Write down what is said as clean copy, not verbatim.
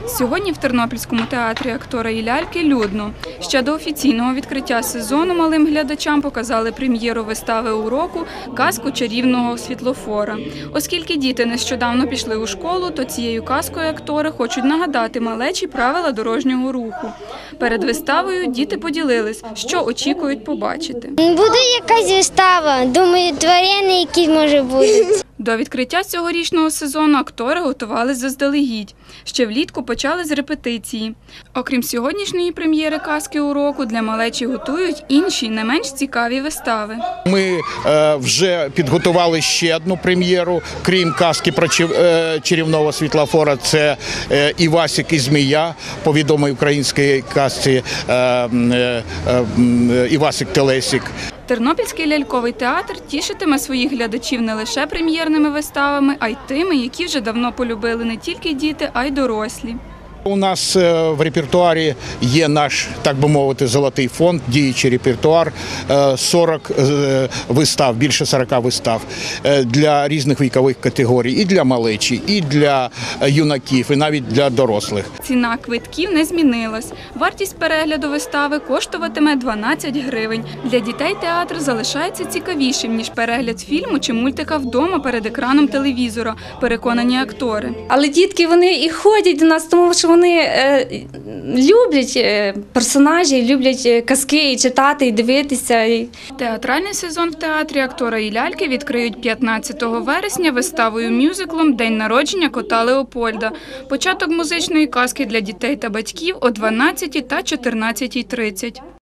Сьогодні в Тернопільському театрі актора і ляльки людно. Ще до офіційного відкриття сезону малим глядачам показали прем'єру вистави уроку «Казку чарівного світлофора». Оскільки діти нещодавно пішли у школу, то цією казкою актори хочуть нагадати малечі правила дорожнього руху. Перед виставою діти поділились, що очікують побачити. Буде якась вистава, думаю, тварини якісь може будуть. До відкриття цьогорічного сезону актори готувались заздалегідь. Ще влітку почали з репетиції. Окрім сьогоднішньої прем'єри казки уроку, для малечі готують інші, не менш цікаві вистави. Ми вже підготували ще одну прем'єру, крім казки про чарівного світлофора. Це «Івасик і змія» по відомій українській казці «Івасик-телесик». Тернопільський ляльковий театр тішитиме своїх глядачів не лише прем'єрними виставами, а й тими, які вже давно полюбили не тільки діти, а й дорослі. У нас в репертуарі є наш, так би мовити, золотий фонд, діючий репертуар, 40 вистав, більше 40 вистав для різних вікових категорій, і для малечі, і для юнаків, і навіть для дорослих. Ціна квитків не змінилась. Вартість перегляду вистави коштуватиме 12 гривень. Для дітей театр залишається цікавішим, ніж перегляд фільму чи мультика вдома перед екраном телевізора, переконані актори. Але дітки, вони і ходять до нас, тому що вони люблять персонажів, люблять казки, і читати, і дивитися. Театральний сезон в театрі актора і ляльки відкриють 15 вересня виставою-мюзиклом «День народження кота Леопольда». Початок музичної казки для дітей та батьків о 12 та 14:30.